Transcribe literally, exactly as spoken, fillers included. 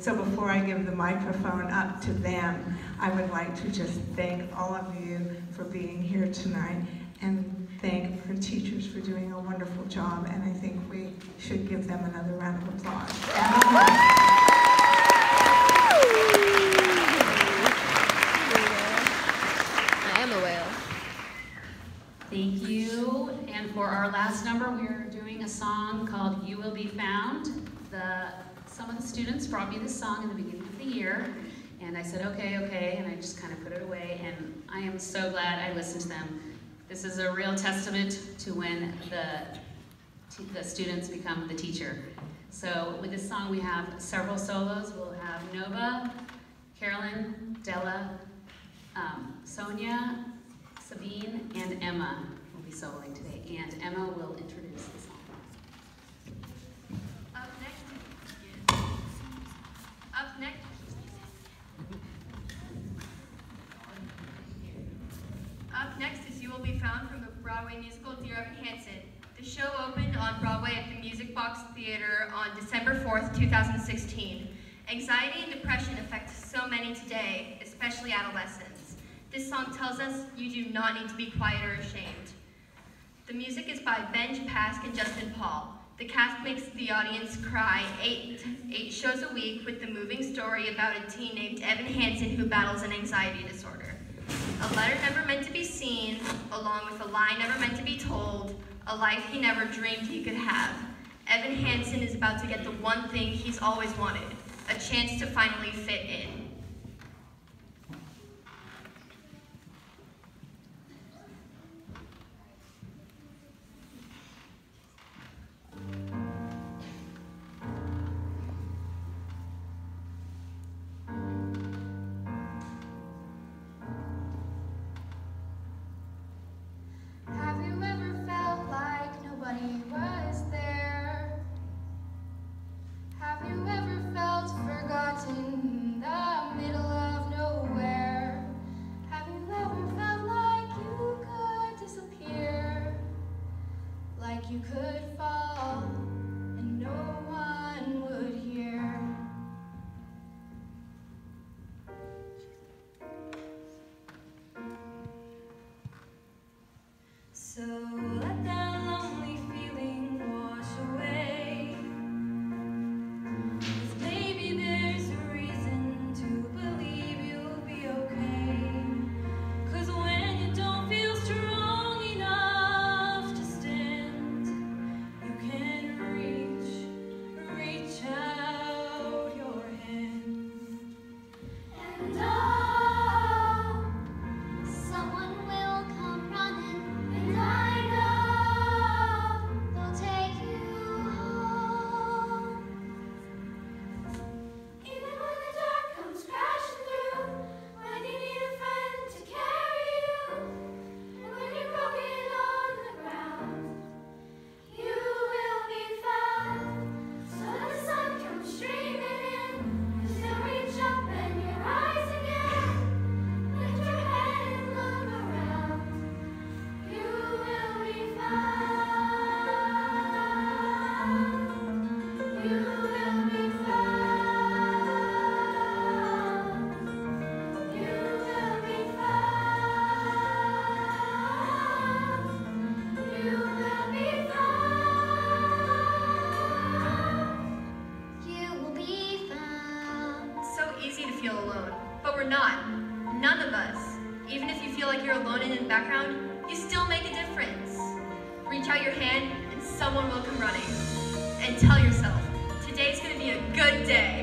So before I give the microphone up to them, I would like to just thank all of you for being here tonight and thank our teachers for doing a wonderful job, and I think we should give them another round of applause. I am a whale. Thank you. And for our last number, we're doing a song called You Will Be Found. The, some of the students brought me this song in the beginning of the year, and I said, okay, okay, and I just kind of put it away, and I am so glad I listened to them. This is a real testament to when the, the students become the teacher. So with this song, we have several solos. We'll have Nova, Carolyn, Della, um, Sonia, Sabine, and Emma will be soloing today, and Emma will introduce the song. Up next, up next, up next is You Will Be Found from the Broadway musical Dear Evan Hansen. The show opened on Broadway at the Music Box Theater on December fourth, two thousand sixteen. Anxiety and depression affect so many today, especially adolescents. This song tells us you do not need to be quiet or ashamed. The music is by Benj Pask and Justin Paul. The cast makes the audience cry eight, eight shows a week with the moving story about a teen named Evan Hansen who battles an anxiety disorder. A letter never meant to be seen, along with a lie never meant to be told, a life he never dreamed he could have. Evan Hansen is about to get the one thing he's always wanted, a chance to finally fit in. You could fall and no one would hear. So let that lonely feeling wash away. 'Cause maybe there's a reason to believe you'll be okay. 'Cause when you don't feel strong enough to stand, you can reach, reach out your hand. And oh, someone will come running, and I know they'll take you home. Even when the dark comes crashing through, when you need a friend to carry you, and when you're broken on the ground, you will be found. So when the sun comes streaming in, you still reach up and you rise again. Lift your head and look around. You will be found. You will be found. You will be found. You will be found. You will be found. So easy to feel alone, but we're not. None of us. Even if you feel like you're alone in the background, you still make a difference. Reach out your hand and someone will come running. And tell yourself, today's gonna be a good day.